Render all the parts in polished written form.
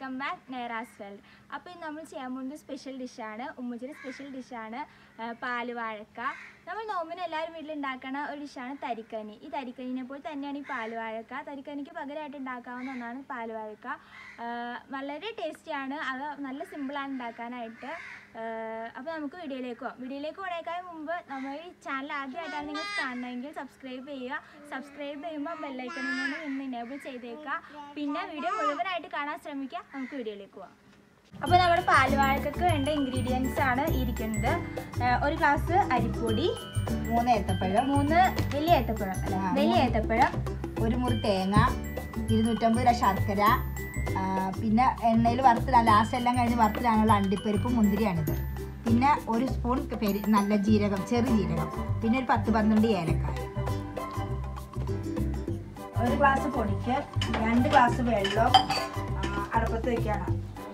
Welcome back നൈറാസ് world. അപ്പോൾ ഇന്ന് നമ്മൾ ചെയ്യാൻ പോകുന്നത് സ്പെഷ്യൽ ഡിഷാണ്, ഉമ്മച്ചിയുടെ സ്പെഷ്യൽ ഡിഷാണ് പാലുവാഴക്ക. നമ്മൾ നോമ്പിന് എല്ലാവരും വീട്ടിലുണ്ടാക്കുന്ന ഒരു ഡിഷാണ് തരിക്കനി. ഈ തരിക്കനിനെ പോലെ തന്നെയാണ് ഈ പാലുവാഴക്ക. തരിക്കനിക്ക് പകരമായിട്ട് ഉണ്ടാക്കാവുന്ന ഒന്നാണ് പാലുവാഴക്ക. വളരെ ടേസ്റ്റിയാണ്, അത് നല്ല സിമ്പിളാണ് ഉണ്ടാക്കാനായിട്ട്. അപ്പോൾ നമുക്ക് വീഡിയോയിലേക്ക് പോണേക്കാൾ മുമ്പ് നമ്മൾ ഈ ചാനൽ ആദ്യമായിട്ടാണ് നിങ്ങൾ കാണണമെങ്കിൽ സബ്സ്ക്രൈബ് ചെയ്യുക. സബ്സ്ക്രൈബ് ചെയ്യുമ്പോൾ ബെല്ലൈക്കണിൽ നിന്ന് എനേബിൾ ചെയ്തേക്കുക. പിന്നെ വീഡിയോ മുഴുവനായിട്ട് കാണാൻ ശ്രമിക്കുക. നമുക്ക് വീഡിയോയിലേക്ക് പോവാം. അപ്പോൾ നമ്മുടെ പാലുവാഴക്കക്ക് വേണ്ട ഇൻഗ്രീഡിയൻസ് ആണ് ഇരിക്കുന്നത്. ഒരു ഗ്ലാസ് അരിപ്പൊടി, 3 ഏത്തപ്പഴം, 3 വലിയ ഏത്തപ്പഴം, ഒരു മുറി തേങ്ങ, 250 ഗ്രാം ശർക്കര, പിന്നെ എണ്ണയിൽ വറുത്തിടാൻ ലാസ്റ്റ് എല്ലാം കഴിഞ്ഞ് വറുത്തിടാനുള്ള അണ്ടിപ്പരിപ്പ് മുന്തിരിയാണിത്. പിന്നെ ഒരു സ്പൂൺ നല്ല ജീരകം, ചെറു ജീരകം, പിന്നെ ഒരു 10-12 ഏലക്കായ. ഒരു ഗ്ലാസ് പൊടിക്ക് 2 ഗ്ലാസ് വെള്ളം അടുപ്പത്ത് വെക്കണം.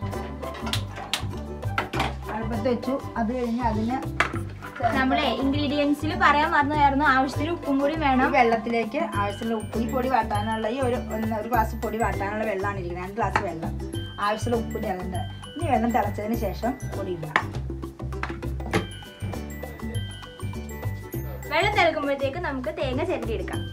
അടുപ്പത്ത് വെച്ചു. അത് കഴിഞ്ഞ് അതിന് നമ്മളെ ഇൻഗ്രീഡിയൻസിൽ പറയാൻ മറന്നായിരുന്നു, ആവശ്യത്തിന് ഉപ്പും കൂടി വേണം. വെള്ളത്തിലേക്ക് ആവശ്യമുള്ള ഉപ്പ്, ഈ പൊടി വാട്ടാനുള്ള ഈ ഒരു ഗ്ലാസ് പൊടി വാട്ടാനുള്ള വെള്ളമാണ് ഇരിക്കുന്നത്. 2 ഗ്ലാസ് വെള്ളം, ആവശ്യമുള്ള ഉപ്പ് ചേർണ്ട്. ഇനി വെള്ളം തിളച്ചതിന് ശേഷം പൊടി ഇടണം. വെള്ളം തിളക്കുമ്പോഴത്തേക്ക് നമുക്ക് തേങ്ങ ചിരണ്ടിയെടുക്കാം.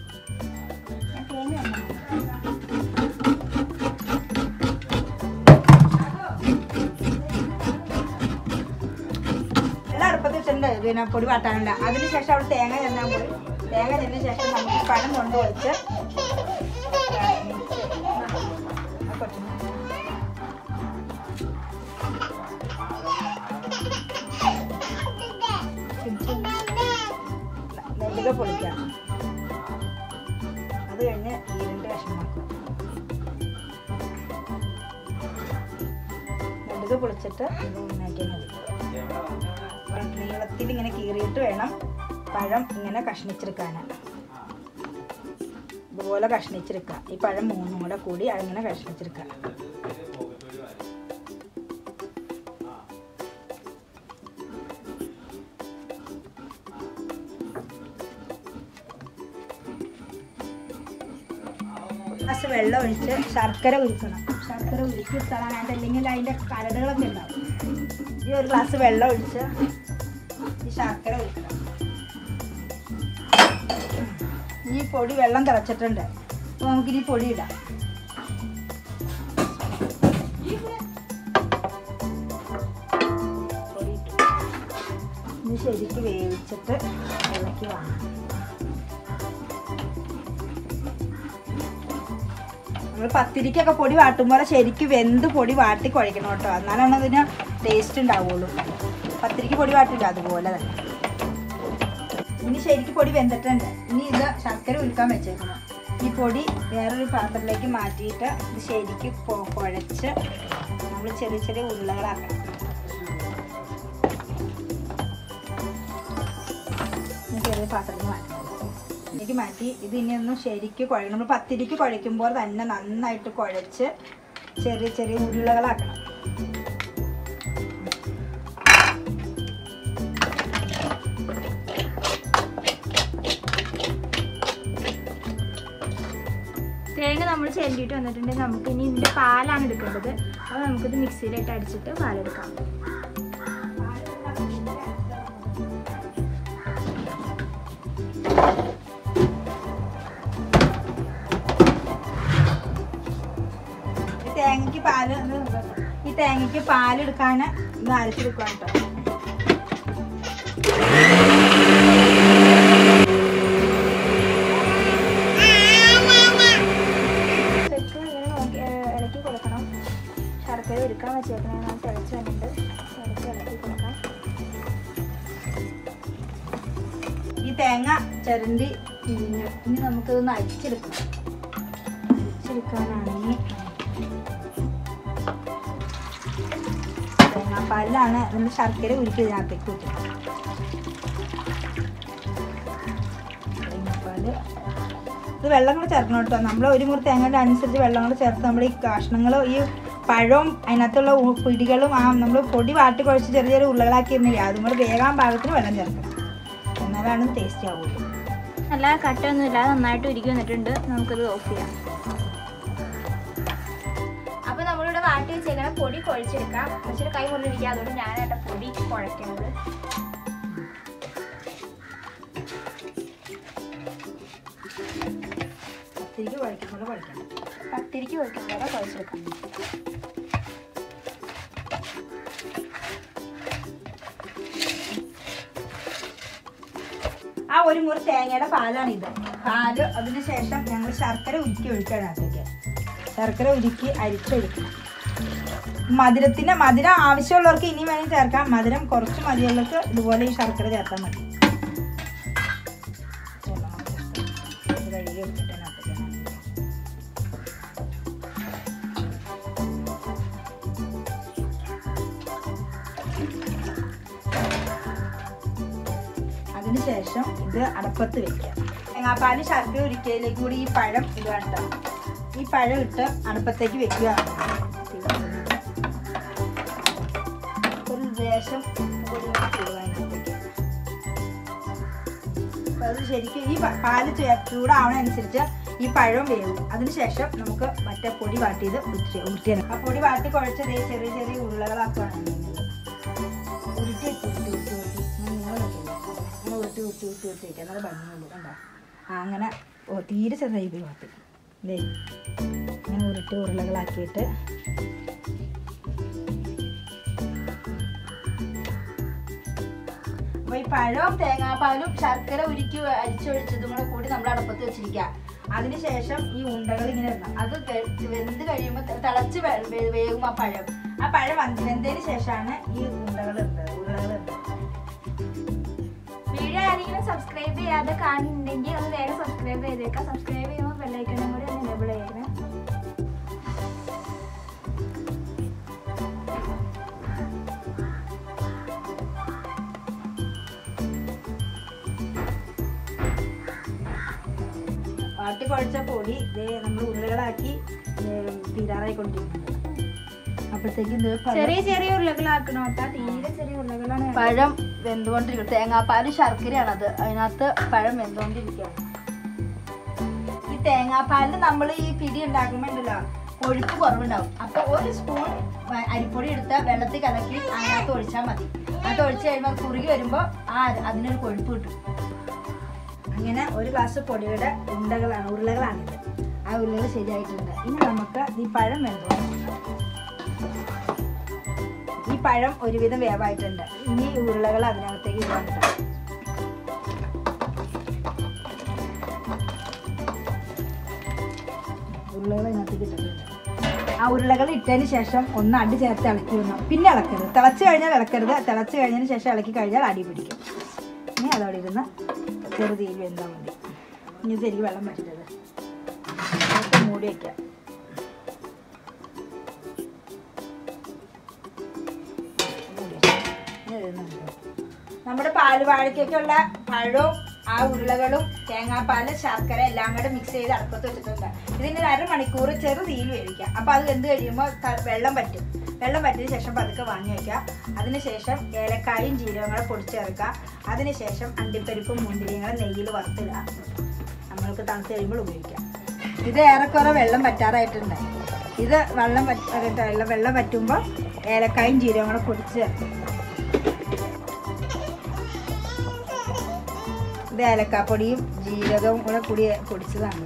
പിന്നെ പൊടി വാട്ടാനുണ്ട്. അതിനുശേഷം അവിടെ തേങ്ങ ചെന്നാൻ പോയി. തേങ്ങ ചെന്നതിന് ശേഷം നമുക്ക് പഴം കൊണ്ട് വെച്ച് നെല്ലുക പൊടിക്കാം. അത് കഴിഞ്ഞ് 2 കഷ്ണമാക്കും. നെല്ലുക പൊളിച്ചിട്ട് ഇത് ഉണ്ടാക്കിയാൽ മതി. നീളത്തിൽ ഇങ്ങനെ കീറിയിട്ട് വേണം പഴം ഇങ്ങനെ കഷ്ണിച്ചെടുക്കാനാണ്. ഇതുപോലെ കഷ്ണിച്ചെടുക്കുക. ഈ പഴം 3 കൂടെ കൂടി അങ്ങനെ കഷ്ണിച്ചെടുക്കുക. ഗ്ലാസ് വെള്ളം ഒഴിച്ച് ശർക്കര ഉരുക്കണം. ശർക്കര ഉരുക്കി എടുത്താലായിട്ട്, അല്ലെങ്കിൽ അതിൻ്റെ കരടുകളൊക്കെ ഉണ്ടാവും. ഈ ഒരു ഗ്ലാസ് വെള്ളം ഒഴിച്ച് ഈ ശർക്കര ഒഴിക്കണം. ഈ പൊടി വെള്ളം തിളച്ചിട്ടുണ്ട്. അപ്പോൾ നമുക്കിനി പൊടി ഇടാം. പൊടി ഇട്ടു. ഇനി ശരിക്ക് വേവിച്ചിട്ട് ഇളക്കി വാങ്ങാം. നമ്മൾ പത്തിരിക്കൊക്കെ പൊടി വാട്ടുമ്പോൾ ശരിക്ക് വെന്ത് പൊടി വാട്ടി കുഴക്കണം കേട്ടോ, എന്നാലാണ് അതിന് ടേസ്റ്റ് ഉണ്ടാവുള്ളൂ. പത്തിരിക്ക് പൊടി വാട്ടില്ല അതുപോലെ തന്നെ. ഇനി ശരിക്ക് പൊടി വെന്തിട്ടുണ്ട്. ഇനി ഇത് ശർക്കര ഉരുക്കാൻ വെച്ചേക്കണം. ഈ പൊടി വേറൊരു പാത്രത്തിലേക്ക് മാറ്റിയിട്ട് ഇത് ശരിക്ക് കുഴച്ച് നമ്മൾ ചെറിയ ചെറിയ ഉരുളകളാക്കണം. ചെറിയ പാത്രത്തിൽ മാറ്റണം. ഇതിലേക്ക് മാറ്റി ഇത് ഇനി ഒന്ന് ശരിക്ക് കുഴക്കണം. നമ്മൾ പത്തിരിക്ക് കുഴയ്ക്കുമ്പോൾ തന്നെ നന്നായിട്ട് കുഴച്ച് ചെറിയ ചെറിയ ഉരുളകളാക്കണം. തേങ്ങ നമ്മൾ ചെല്ലിയിട്ട് വന്നിട്ടുണ്ടെങ്കിൽ നമുക്ക് ഇനി ഇതിൻ്റെ പാലാണ് എടുക്കേണ്ടത്. അപ്പോൾ നമുക്കിത് മിക്സിയിലിട്ട് അടിച്ചിട്ട് പാലെടുക്കാം. ഈ തേങ്ങയ്ക്ക് പാലെടുക്കാൻ ഇത് അരച്ചെടുക്കാം കേട്ടോ. ഇളക്കി കൊടുക്കണം. ശർക്കര ഒരുക്കാൻ വെച്ചേക്കണം. ഞാൻ തിളച്ച് വന്നിട്ട് ഇളക്കി കൊടുക്കാം. ഈ തേങ്ങ ചിരണ്ടി ഇനി നമുക്കിതൊന്ന് അരിച്ചെടുക്കണം. അരിച്ചെടുക്കാനാണെങ്കിൽ തേങ്ങാപ്പാലിലാണ് നമ്മൾ ശർക്കര ഉരുക്കി ഇതിനകത്തേക്ക് വെച്ചത്. തേങ്ങാപ്പാല് ഇത് വെള്ളം കൂടെ ചേർക്കണം കേട്ടോ. നമ്മൾ ഒരു മുറി തേങ്ങയുടെ അനുസരിച്ച് വെള്ളം കൂടെ ചേർത്ത് നമ്മൾ ഈ കഷ്ണങ്ങളും ഈ പഴവും അതിനകത്തുള്ള പിടികളും നമ്മൾ പൊടി വാട്ടി കുഴച്ച് ചെറിയ ചെറിയ ഉരുളകളാക്കിയിരുന്നില്ല, അതും കൂടെ വേഗം പാകത്തിന് വെള്ളം ചേർക്കണം. എന്നാലാണ് ടേസ്റ്റി ആവുള്ളൂ. നല്ല കട്ടയൊന്നുമില്ലാതെ നന്നായിട്ട് ഉരുക്കി വന്നിട്ടുണ്ട്. നമുക്കത് ഓഫ് ചെയ്യാം. അപ്പോൾ നമ്മളിവിടെ വാട്ടി വെച്ചേക്കണം പൊടി കുഴച്ചെടുക്കാം. പക്ഷേ കൈ കൊണ്ടിരിക്കുക, അതുകൊണ്ട് ഞാനായിട്ട് പൊടി കുഴക്കുന്നത്. പത്തിരിക്ക് കുഴക്കുന്നത് കുഴച്ചെടുക്കാം. ആ ഒരു മുറി തേങ്ങയുടെ പാലാണിത്. പാല് അതിനുശേഷം ഞങ്ങൾ ശർക്കര ഉരുക്കി ഒഴിക്കണം. അതിലേക്ക് ശർക്കര ഉരുക്കി അരിച്ചൊഴിക്കണം. മധുരം ആവശ്യമുള്ളവർക്ക് ഇനി വേണമെങ്കിൽ ചേർക്കാം. മധുരം കുറച്ച് മതിയുള്ളവർക്ക് ഇതുപോലെ ഈ ശർക്കര ചേർത്താൽ മതി. അതിനുശേഷം ഇത് അടപ്പത്ത് വെക്കുക. തേങ്ങാപ്പാൽ ശർക്കര ഉരുക്കിയതിലേക്ക് കൂടി ഈ പഴം ഇത് വേണ്ട. ഈ പഴം ഇട്ട് അടപ്പത്തേക്ക് വെക്കുക. ഒരു ലേശം അത് ശരിക്കും ഈ പാല് ചൂടാവണനുസരിച്ച് ഈ പഴം വേവും. അതിനുശേഷം നമുക്ക് മറ്റേ പൊടി വാട്ടിയത് ഉരുട്ടിയാണ്. ആ പൊടി വാട്ടി കുഴച്ചത് ചെറിയ ചെറിയ ഉരുളകളാക്കുകയാണ് ചെയ്യുന്നത്. ഉരുട്ടി വെക്കുക. നല്ല ഭംഗിയുണ്ട് കണ്ടോ. അങ്ങനെ തീരെ ചെറുതായി പോയി വാട്ടി അല്ലേ. ഇങ്ങനെ ഉരുട്ടി ഉരുളകളാക്കിയിട്ട് അപ്പോൾ ഈ പഴവും തേങ്ങാപ്പാലും ശർക്കര ഉരുക്കി അരിച്ചൊഴിച്ചതും കൂടി നമ്മൾ അടപ്പത്ത് വെച്ചിരിക്കുക. അതിനുശേഷം ഈ ഉണ്ടകൾ ഇങ്ങനെ ഇടണം. അത് വെന്ത് കഴിയുമ്പോൾ തിളച്ച് വേകും ആ പഴം. ആ പഴം വെന്തതിന് ശേഷമാണ് ഈ ഉരുളകൾ ഇടുന്നത്. വീഡിയോ ആരെങ്കിലും സബ്സ്ക്രൈബ് ചെയ്യാതെ കാണുന്നുണ്ടെങ്കിൽ ഒന്ന് വേഗം സബ്സ്ക്രൈബ് ചെയ്തേക്കാം. സബ്സ്ക്രൈബ് ചെയ്യുമ്പോൾ ബെല്ലൈക്കണും കൂടി ഒന്ന് എനേബിൾ ചെയ്യണം. വാട്ടി കുഴച്ച പൊടി നമ്മൾ ഉരുളകളാക്കി തീരാറായിക്കൊണ്ടിരിക്കുന്നത്. അപ്പോഴത്തേക്കും ചെറിയ ചെറിയ ഉരുളകളാക്കണം കേട്ടോ. തീരെ ചെറിയ ഉരുളകളാണ്. പഴം വെന്തുകൊണ്ടിരിക്കുന്നത്. തേങ്ങാപ്പാലും ശർക്കരയാണത്. അതിനകത്ത് പഴം വെന്തുകൊണ്ടിരിക്കുകയാണ്. ഈ തേങ്ങാപ്പാലിന് നമ്മൾ ഈ പിടി ഉണ്ടാക്കുമ്പോൾ ഉണ്ടല്ലോ കൊഴുപ്പ് കുറവുണ്ടാവും. അപ്പോൾ ഒരു സ്പൂൺ അരിപ്പൊടി എടുത്ത് വെള്ളത്തിൽ കലക്കി അതിനകത്ത് ഒഴിച്ചാൽ മതി. അതിനകത്ത് ഒഴിച്ച് കഴിയുമ്പോൾ കുറുകി വരുമ്പോൾ അതിനൊരു കൊഴുപ്പ് കിട്ടും. അങ്ങനെ ഒരു ഗ്ലാസ് പൊടിയുടെ ഉരുളകളാണിത്. ആ ഉരുളകൾ ശരിയായിട്ടുണ്ട്. ഇനി നമുക്ക് ഈ പഴം ഈ പഴം ഒരുവിധം വേവായിട്ടുണ്ട്. ഇനി ഉരുളകൾ അതിനകത്തേക്ക് ഇടാൻ ഉരുളകൾ അതിനകത്തേക്ക് ഇട്ടിട്ടുണ്ട്. ആ ഉരുളകൾ ഇട്ടതിന് ശേഷം ഒന്ന് അടി ചേർത്ത് ഇളക്കി വിടണം. പിന്നെ ഇളക്കരുത്. തിളച്ച് കഴിഞ്ഞാൽ ഇളക്കരുത്. തിളച്ച് കഴിഞ്ഞതിന് ശേഷം ഇളക്കി കഴിഞ്ഞാൽ അടി പിടിക്കും. ഇനി അതവിടെ ഇരുന്ന് ചെറുതീയിൽ വെന്താൽ മതി. ഇനി ശരിക്കും വെള്ളം പറ്റിട്ടത് മൂടി വയ്ക്കാം. നമ്മുടെ പാലുവാഴയ്ക്കൊക്കെയുള്ള പഴവും ആ ഉരുളകളും തേങ്ങാപ്പാല് ശർക്കര എല്ലാം കൂടെ മിക്സ് ചെയ്ത് അടുപ്പത്ത് വെച്ചിട്ടുണ്ട്. ഇതിന് 1/2 മണിക്കൂർ ചെറു തീയിൽ വേവിക്കാം. അപ്പോൾ അത് വെന്ത് കഴിയുമ്പോൾ വെള്ളം പറ്റും. വെള്ളം പറ്റിയതിന് ശേഷം പതുക്കെ വാങ്ങി വയ്ക്കുക. അതിനുശേഷം ഏലക്കായും ജീരകവും കൂടെ പൊടിച്ചേർക്കുക. അതിനുശേഷം അണ്ടിപ്പരിപ്പും മുന്തിരിയും കൂടെ നെയ്യിൽ വറുത്തിടുക. നമ്മൾക്ക് തണുത്ത് കഴിയുമ്പോൾ ഉപയോഗിക്കാം. ഇത് ഏറെക്കുറെ വെള്ളം പറ്റാറായിട്ടുണ്ട്. ഇത് വെള്ളം പറ്റുമ്പോൾ ഏലക്കായും ജീരകവും കൂടെ പൊടിച്ച് ചേർക്കും. ഇത് ഏലക്കാപ്പൊടിയും ജീരകവും കൂടെ പൊടിച്ചതാണ്.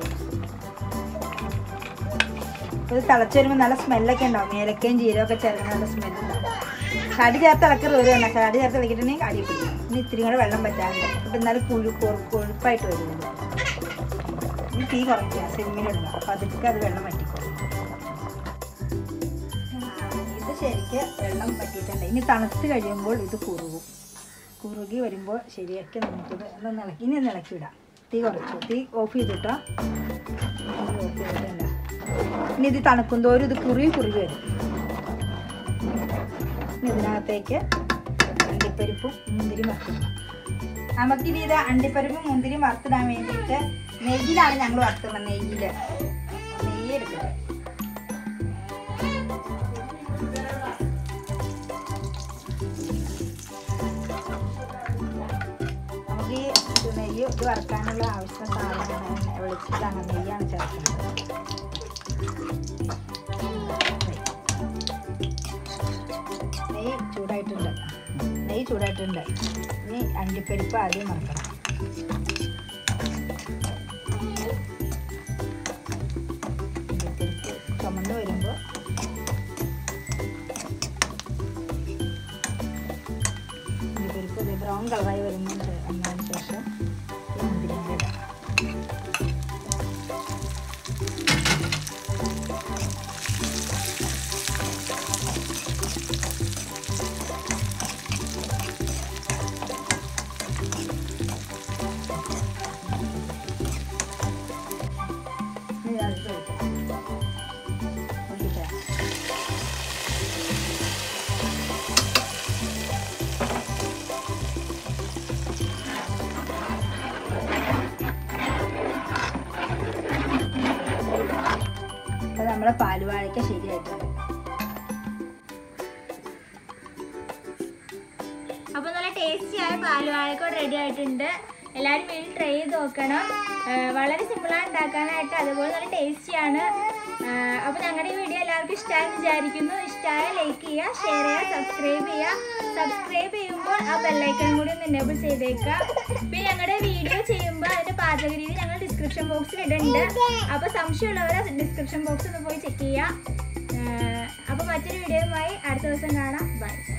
ഇത് തിളച്ച് വരുമ്പോൾ നല്ല സ്മെല്ലൊക്കെ ഉണ്ടാവും. ഏലക്കയും ജീരകമൊക്കെ ചേർക്കുന്ന നല്ല സ്മെല്ലുണ്ടാവും. കടി ചേർത്ത് ഇളക്കരുത്. ഒരു വേണം. കടി ചേർത്ത് ഇളക്കിയിട്ടുണ്ടെങ്കിൽ കടി പിടിക്കും. ഇനി ഇത്തിരി കൂടെ വെള്ളം പറ്റാറുണ്ട്. അപ്പം എന്നാലും കൊഴുപ്പായിട്ട് വരുന്നുണ്ട്. ഇനി തീ കുറയ്ക്കുക. സിമ്മിലിടുക. അപ്പം അതൊക്കെ അത് വെള്ളം പറ്റിക്കോളും. ഇത് ശരിക്ക് വെള്ളം പറ്റിയിട്ടുണ്ട്. ഇനി തണുത്ത് കഴിയുമ്പോൾ ഇത് കുറുകി വരുമ്പോൾ ശരിയാക്കി നമുക്കിത് ഇനി ഒന്ന് ഇളക്കി വിടാം. തീ കുറച്ചു. തീ ഓഫ് ചെയ്തിട്ടോ. ഓഫ് ചെയ്തിട്ടില്ല. ഇനി ഇത് തണുക്കും തോറും ഇത് കുറുകി വരും. ഇനി ഇതിനകത്തേക്ക് അണ്ടിപ്പരിപ്പും മുന്തിരി വറുത്തിടണം. നമുക്കിനി ഇത് അണ്ടിപ്പരിപ്പും മുന്തിരി വറുത്തിടാൻ വേണ്ടിയിട്ട് നെയ്യിലാണ് ഞങ്ങൾ വറുത്തിടുന്നത്. നെയ്യ് എടുക്കുന്നത്. നമുക്ക് ഈ നെയ്യ് ഇത് വറുക്കാനുള്ള ആവശ്യം സാധനമാണ്. വെളിച്ചിട്ടാണ് നെയ്യാണ് ചേർക്കുന്നത്. ആയിട്ടുണ്ട്. ഇനി അണ്ടിപ്പരിപ്പ് ആദ്യം മറക്കണം. അണ്ടിപ്പരിപ്പ് ചുമന്ന് വരുമ്പോൾ അണ്ടിപ്പരിപ്പ് ഇത് ബ്രൗൺ കളറായി വരുന്നുണ്ട്. അതിന് ശേഷം മുന്തിരിങ്ങ ഇടാം. അപ്പോൾ നമ്മുടെ പാലുവാഴയ്ക്ക ശരിയായിട്ടുണ്ട്. അപ്പോൾ നല്ല ടേസ്റ്റിയായ പാലുവാഴയ്ക്ക റെഡി ആയിട്ടുണ്ട്. എല്ലാവരും വീട്ടിൽ ട്രൈ ചെയ്ത് നോക്കണം. വളരെ സിമ്പിളാണ് ഉണ്ടാക്കാനായിട്ട്, അതുപോലെ നല്ല ടേസ്റ്റിയാണ്. അപ്പോൾ ഞങ്ങളുടെ ഈ വീഡിയോ എല്ലാവർക്കും ഇഷ്ടമായെന്ന് വിചാരിക്കുന്നു. ഇഷ്ടമായ ലൈക്ക് ചെയ്യുക, ഷെയർ ചെയ്യുക, സബ്സ്ക്രൈബ് ചെയ്യുക. സബ്സ്ക്രൈബ് ചെയ്യുമ്പോൾ ആ ബെല്ലൈക്കണും കൂടി ഒന്ന് എനേബിൾ ചെയ്തേക്കുക. പിന്നെ ഞങ്ങളുടെ വീഡിയോ ചെയ്യുമ്പോൾ അതിൻ്റെ പാചക രീതി ഞങ്ങൾ ഡിസ്ക്രിപ്ഷൻ ബോക്സിൽ ഇടുന്നുണ്ട്. അപ്പോൾ സംശയമുള്ളവർ ഡിസ്ക്രിപ്ഷൻ ബോക്സ് ഒന്ന് പോയി ചെക്ക് ചെയ്യുക. അപ്പോൾ മറ്റൊരു വീഡിയോയുമായി അടുത്ത ദിവസം കാണാം. ബൈ.